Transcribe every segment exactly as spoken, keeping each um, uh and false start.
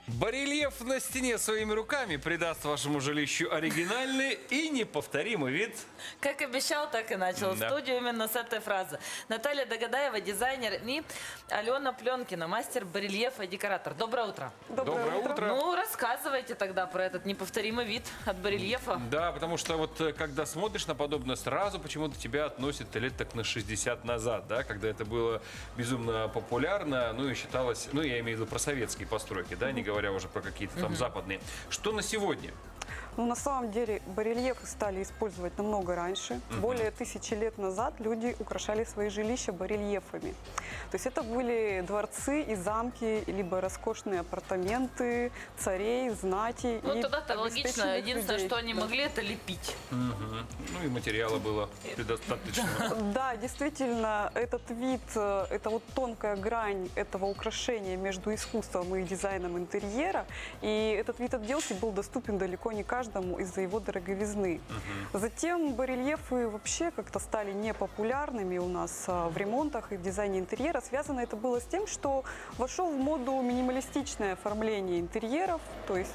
Барельеф на стене своими руками придаст вашему жилищу оригинальный и неповторимый вид. Как обещал, так и начал. Да. Студию именно с этой фразы. Наталья Догадаева, дизайнер, и Алена Пленкина, мастер барельефа и декоратор. Доброе утро. Доброе, Доброе утро. утро. Ну, рассказывайте тогда про этот неповторимый вид от барельефа. Да, потому что вот когда смотришь на подобное, сразу почему-то тебя относят лет так на шестьдесят назад, да, когда это было безумно популярно, ну и считалось, ну я имею в виду про советские постройки, да, не говоря уже про какие-то там западные. Что на сегодня? Ну, на самом деле, барельефы стали использовать намного раньше. Uh-huh. Более тысячи лет назад люди украшали свои жилища барельефами. То есть это были дворцы и замки, либо роскошные апартаменты царей, знати. Ну, тогда-то логично. Единственное, людей. Что они да. могли, это лепить. Uh-huh. Ну, и материала было предостаточно. Да, действительно, этот вид, это вот тонкая грань этого украшения между искусством и дизайном интерьера. И этот вид отделки был доступен далеко не каждому. Из-за его дороговизны. Uh-huh. Затем барельефы вообще как-то стали непопулярными у нас в ремонтах и в дизайне интерьера. Связано это было с тем, что вошел в моду минималистичное оформление интерьеров, то есть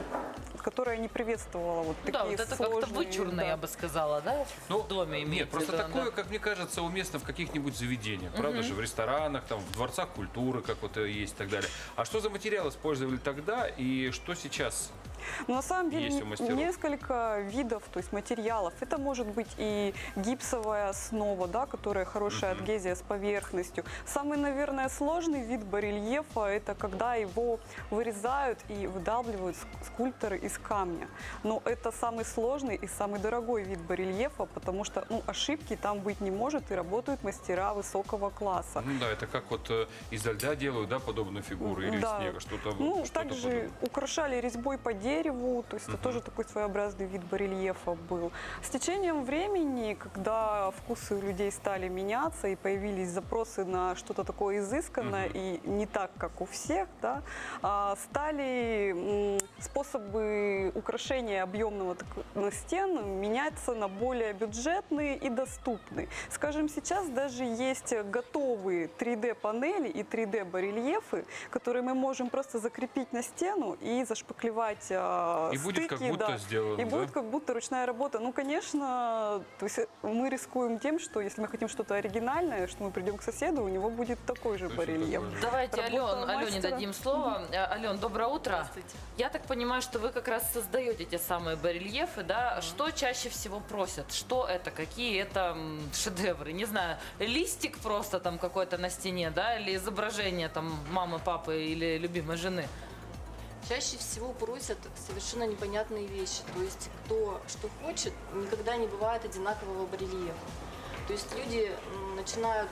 которое не приветствовало вот такие сложные... Да, вот это как-то вычурно, да. я бы сказала, да? Ну, в доме нет, просто виду, такое, да. как мне кажется, уместно в каких-нибудь заведениях, uh-huh. правда же, в ресторанах, там, в дворцах культуры, как вот есть и так далее. А что за материал использовали тогда и что сейчас? Ну, на самом деле несколько видов, то есть материалов. Это может быть и гипсовая основа, да, которая хорошая uh-huh. адгезия с поверхностью. Самый, наверное, сложный вид барельефа – это когда его вырезают и выдавливают скульпторы из камня. Но это самый сложный и самый дорогой вид барельефа, потому что ну, ошибки там быть не может, и работают мастера высокого класса. Ну да, это как вот э, изо льда делают, да, подобную фигуру или да. из снега, что-то. Ну, что также подобное. Украшали резьбой по дереву, то есть uh-huh. это тоже такой своеобразный вид барельефа был. С течением времени, когда вкусы у людей стали меняться и появились запросы на что-то такое изысканное uh-huh. и не так, как у всех, да, стали способы украшения объемного стен меняться на более бюджетные и доступные. Скажем, сейчас даже есть готовые три дэ панели и три дэ барельефы, которые мы можем просто закрепить на стену и зашпаклевать э, и стыки, будет как будто да, сделано, и да? будет как будто ручная работа. Ну, конечно, то есть мы рискуем тем, что если мы хотим что-то оригинальное, что мы придем к соседу, у него будет такой же барельеф. Давайте Ален, Алене дадим слово. Ален, доброе утро. Я так понимаю, что вы как раз создаете те самые барельефы, да? Что чаще всего просят? Что это? Какие это шедевры? Не знаю, листик просто там какой-то на стене, да? Или изображение там мамы, папы или любимой жены? Чаще всего просят совершенно непонятные вещи. То есть кто что хочет, никогда не бывает одинакового барельефа. То есть люди начинают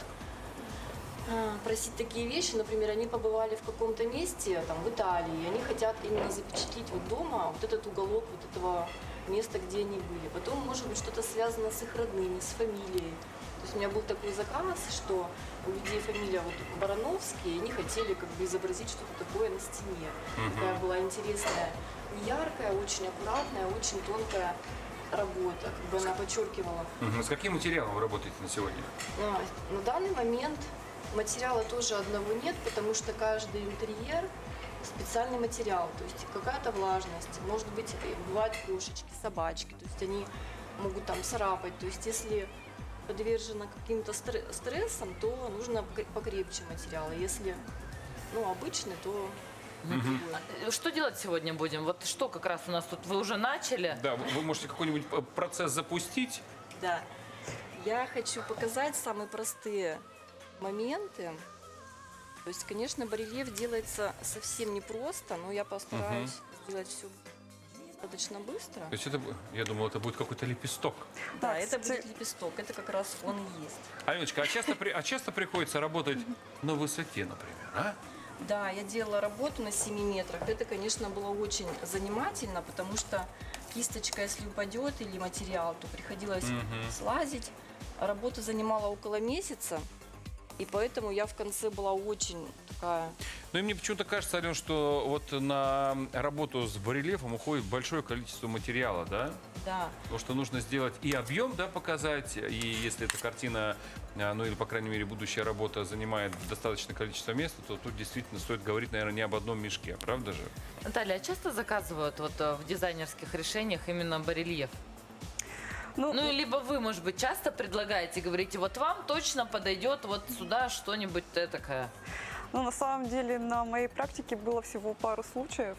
просить такие вещи, например, они побывали в каком-то месте, там, в Италии, и они хотят именно запечатлеть вот дома вот этот уголок вот этого места, где они были. Потом, может быть, что-то связано с их родными, с фамилией. То есть у меня был такой заказ, что у людей фамилия вот Барановский, и они хотели как бы изобразить что-то такое на стене. Uh-huh. Такая была интересная, не яркая, очень аккуратная, очень тонкая работа, как бы она подчеркивала. Uh-huh. С каким материалом вы работаете на сегодня? А, на данный момент материала тоже одного нет, потому что каждый интерьер специальный материал, то есть какая-то влажность, может быть, бывают кошечки, собачки, то есть они могут там царапать, то есть если подвержена каким-то стрессам, то нужно покрепче материалы. Если ну, обычный, то... Угу. Что делать сегодня будем? Вот что как раз у нас тут вы уже начали. Да, вы можете какой-нибудь процесс запустить? Да. Я хочу показать самые простые моменты. То есть, конечно, барельеф делается совсем непросто, но я постараюсь угу. сделать все достаточно быстро. То есть это, я думал, это будет какой-то лепесток. Да, это будет лепесток, это как раз он и есть. Аленочка, а часто, а часто приходится работать на высоте, например, а? Да, я делала работу на семи метрах. Это, конечно, было очень занимательно, потому что кисточка, если упадет или материал, то приходилось угу. слазить. Работа занимала около месяца. И поэтому я в конце была очень такая... Ну и мне почему-то кажется, Ален, что вот на работу с барельефом уходит большое количество материала, да? Да. Потому что нужно сделать и объем, да, показать, и если эта картина, ну или, по крайней мере, будущая работа занимает достаточное количество места, то тут действительно стоит говорить, наверное, не об одном мешке, правда же? Наталья, а часто заказывают вот э, в дизайнерских решениях именно барельеф? Ну, Ну, и либо вы, может быть, часто предлагаете, говорите, вот вам точно подойдет вот сюда что-нибудь такое. ну, на самом деле на моей практике было всего пару случаев.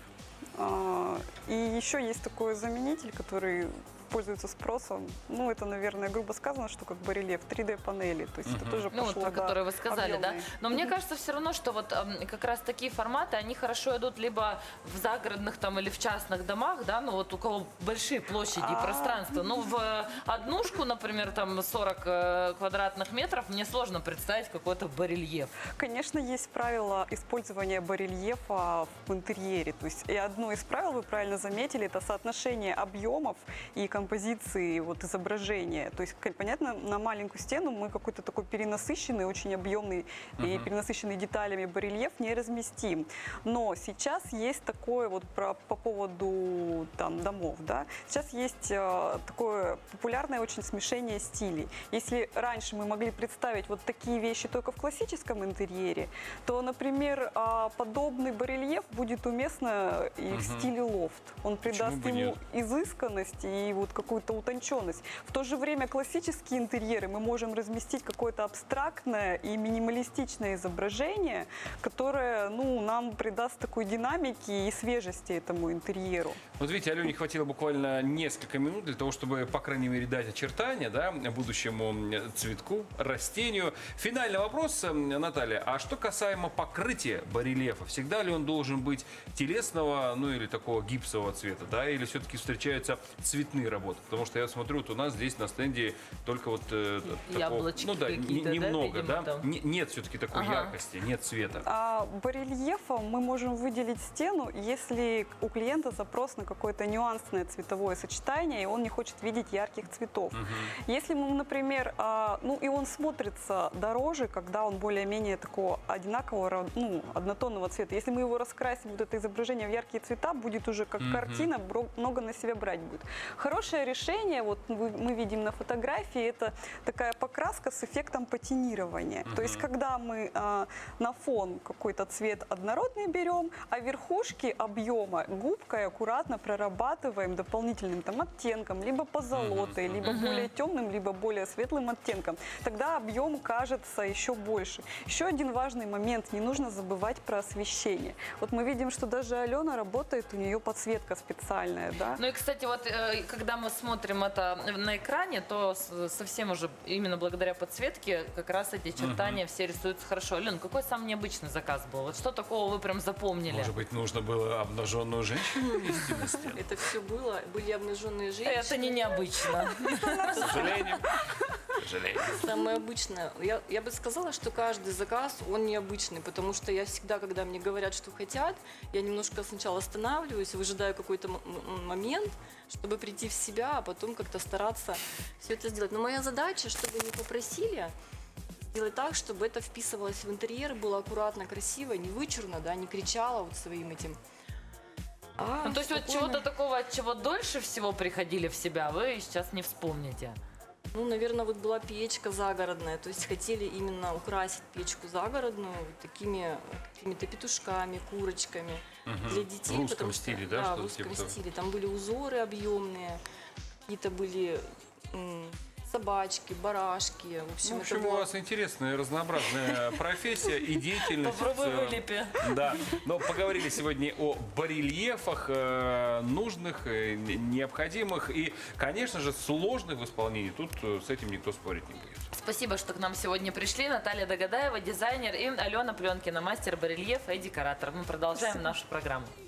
А, И еще есть такой заменитель, который пользуется спросом. Ну, это, наверное, грубо сказано, что как барельеф три дэ панели. То есть это тоже Ну, вот пошло, про да, которые вы сказали, да? объемные. Но мне кажется все равно, что вот эм, как раз такие форматы, они хорошо идут либо в загородных там или в частных домах, да, ну вот у кого большие площади, А. пространства. Ну, в э, однушку, например, там сорок э, квадратных метров, мне сложно представить какой-то барельеф. Конечно, есть правила использования барельефа в интерьере. То есть и одно из правил, вы правильно заметили, это соотношение объемов и композиции вот, изображения. То есть, к- понятно, на маленькую стену мы какой-то такой перенасыщенный, очень объемный и перенасыщенный деталями барельеф не разместим. Но сейчас есть такое вот про, по поводу там, домов, да, сейчас есть э, такое популярное очень смешение стилей. Если раньше мы могли представить вот такие вещи только в классическом интерьере, то, например, а, подобный барельеф будет уместно и в стиле лофт. Он придаст бы ему нет? изысканность и вот какую-то утонченность. В то же время классические интерьеры мы можем разместить какое-то абстрактное и минималистичное изображение, которое, ну, нам придаст такой динамики и свежести этому интерьеру. Вот видите, Алене хватило буквально несколько минут для того, чтобы, по крайней мере, дать очертания, да, будущему цветку, растению. Финальный вопрос, Наталья. А что касаемо покрытия барельефа? Всегда ли он должен быть телесного, ну или такого гипсового цвета, да? Или все-таки встречаются цветные работы? Потому что я смотрю, вот у нас здесь на стенде только вот э, такого, Яблочки ну да, не- какие-то, да, немного, видимо, да? там? Не- Нет все-таки такой Ага. яркости, нет цвета. А барельефом мы можем выделить стену, если у клиента запрос на какое-то нюансное цветовое сочетание, и он не хочет видеть ярких цветов. Если мы, например, а, ну и он смотрится дороже, когда он более-менее такого одинакового, ра- ну, однотонного цвета. Если мы его раскрасим, вот это изображение в яркие цвета, будет уже как картина, бро- много на себя брать будет. Хорошее решение, вот вы- мы видим на фотографии, это такая покраска с эффектом патинирования. То есть, когда мы а, на фон какой-то цвет однородный берем, а верхушки объема губкой аккуратно прорабатываем дополнительным там оттенком, либо позолотой, либо более темным, либо более светлым оттенком. Тогда объем кажется еще больше. Еще один важный момент, не нужно забывать про освещение. Вот мы видим, что даже Алена работает, у нее подсветка специальная, да? Ну и, кстати, вот э, когда мы смотрим это на экране, то с- совсем уже именно благодаря подсветке как раз эти очертания все рисуются хорошо. Лен, какой самый необычный заказ был? Вот что такого вы прям запомнили? Может быть, нужно было обнаженную женщину вести на стену? Это все было, были обнаженные женщины. Это не необычно. К сожалению. К сожалению. Самое обычное. Я, я бы сказала, что каждый заказ, он необычный, потому что я всегда, когда мне говорят, что хотят, я немножко сначала останавливаюсь, выжидаю какой-то м- м- момент, чтобы прийти в себя, а потом как-то стараться все это сделать. Но моя задача, чтобы не попросили, сделать так, чтобы это вписывалось в интерьер, было аккуратно, красиво, не вычурно, да, не кричало вот своим этим. А Ну, то есть вот спокойно. чего-то такого, от чего дольше всего приходили в себя, вы сейчас не вспомните. Ну, наверное, вот была печка загородная, то есть хотели именно украсить печку загородную вот такими какими-то петушками, курочками для детей. В русском потому что- стиле, да, Да, что-то в русском типа того? стиле. Там были узоры объемные, какие-то были м, собачки, барашки. В общем, Ну, в это общем, у было- вас интересная, разнообразная профессия и деятельность. Попробуй в целом. вылепи. Да, но поговорили сегодня о барельефах, э, нужных, э, необходимых и, конечно же, сложных в исполнении. Тут э, с этим никто спорить не будет. Спасибо, что к нам сегодня пришли. Наталья Догадаева, дизайнер, и Алена Пленкина, мастер барельефа и декоратор. Мы продолжаем нашу программу.